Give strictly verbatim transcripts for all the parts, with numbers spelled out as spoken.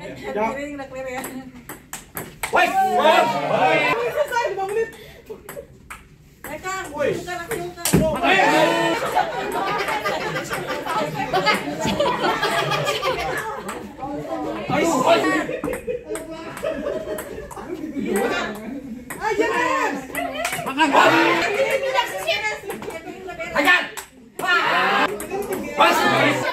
Kiri udah clear ya. Woi. Woi. Selesai lima menit. Eh Kang, bukan aku bukan. Ayo Mas. Makan. Makan. Mas.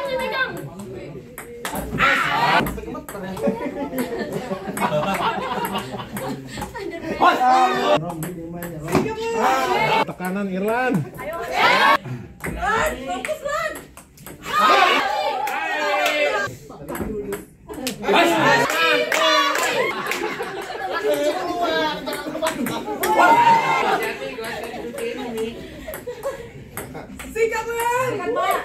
Tekanan Irlan. Ayo. Lan, fokus Lan. Mas. Sikat Lan. Sikat Pak.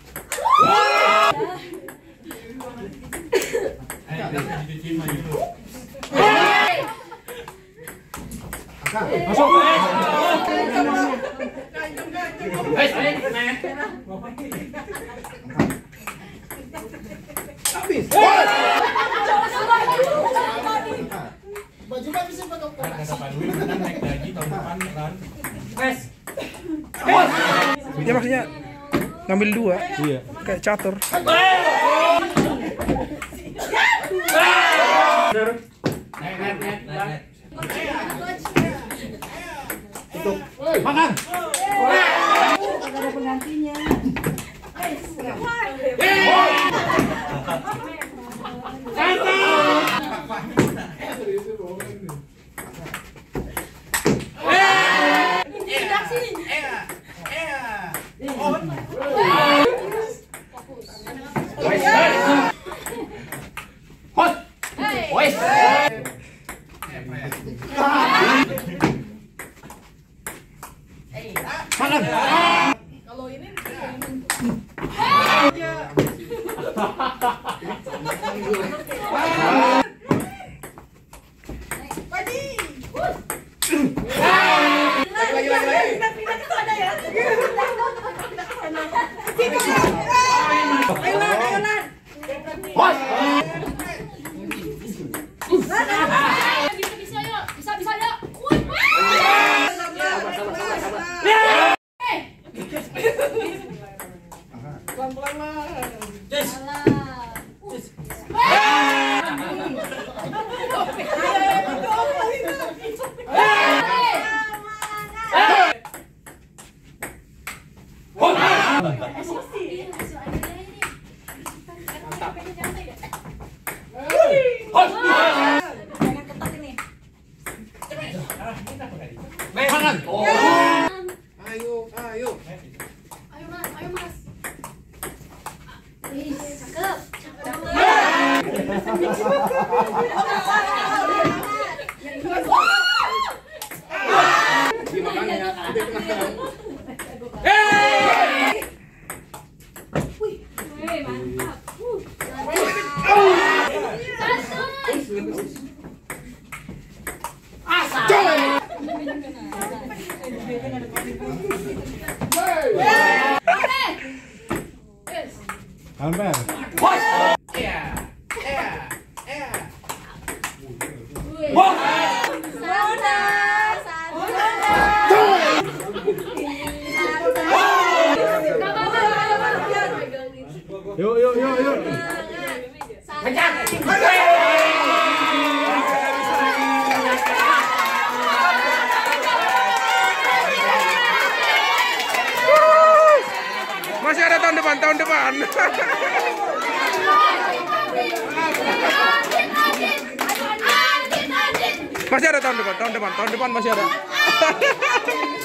Masuk. Habis. Baju Pak bisa pakai kok. Kata Pak Dwi menang naik gaji tahun depan kan. Wes. Ya maksudnya ngambil dua. Iya. Kayak catur. Tutup. Makan. Ada penggantinya. Makan. Kalau ini lagi lagi lagi. Pindah ke sana ya. Ayo Lan, ayo Lan. Bos. Bisa bisa yuk, bisa bisa yuk. Pelan-pelan lah. Yes. Makan. Ayo, ayo. Ayo Mas, ayo Mas. Ih, cakep. Gimana ya? Wih, mantap. Alper. Bos. Iya. Iya. Iya. Bos. Yuk yuk yuk yuk. Kejar. Masih ada tahun depan, tahun depan. Masih ada tahun depan, tahun depan, tahun depan masih ada.